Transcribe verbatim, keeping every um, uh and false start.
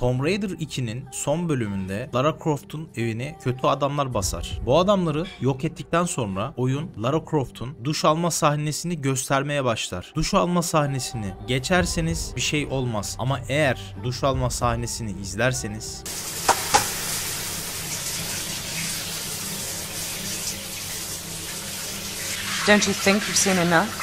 Tomb Raider iki'nin son bölümünde Lara Croft'un evini kötü adamlar basar. Bu adamları yok ettikten sonra oyun Lara Croft'un duş alma sahnesini göstermeye başlar. Duş alma sahnesini geçerseniz bir şey olmaz ama eğer duş alma sahnesini izlerseniz Don't you think you've seen enough?